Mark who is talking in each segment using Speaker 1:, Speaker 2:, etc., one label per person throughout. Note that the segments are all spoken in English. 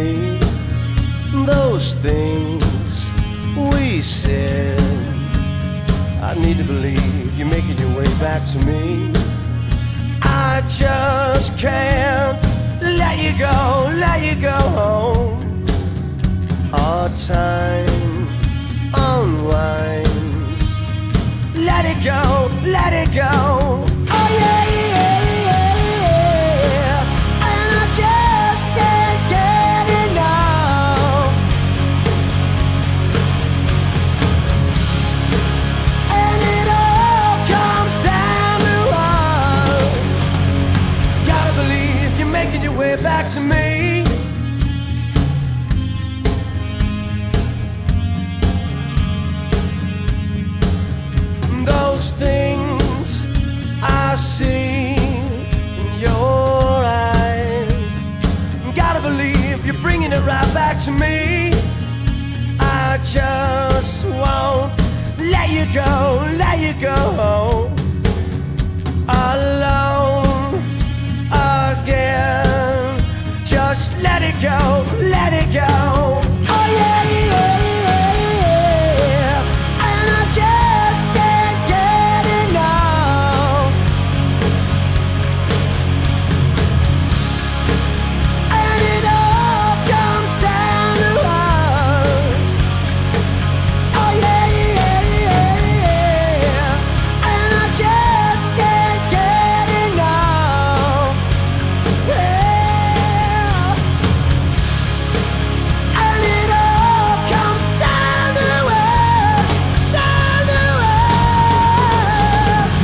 Speaker 1: me. Those things we said, I need to believe you're making your way back to me. I just can't let you go, let you go. Our time unwinds. Let it go, let it go. Oh yeah, yeah, yeah. And I just can't get enough. And it all comes down to us. Gotta believe you're making your way back to me. Those things I see in your eyes, gotta believe you're bringing it right back to me. I just won't let you go, let you go. Alone again, just let it go, let it go. Oh yeah, yeah, yeah. And I just can't get enough. And it all comes down to us. Oh yeah, yeah, yeah. And I just can't get enough. Yeah. And it all comes down to us, down to us.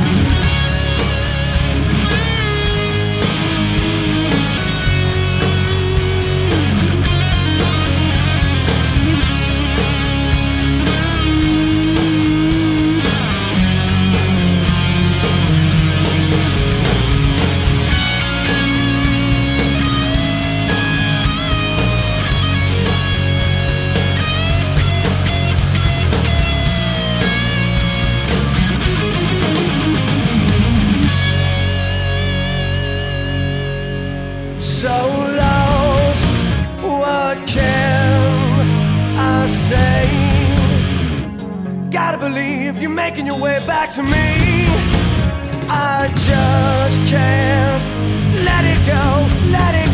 Speaker 1: So lost, what can I say? Gotta believe you're making your way back to me. I just can't let it go, let it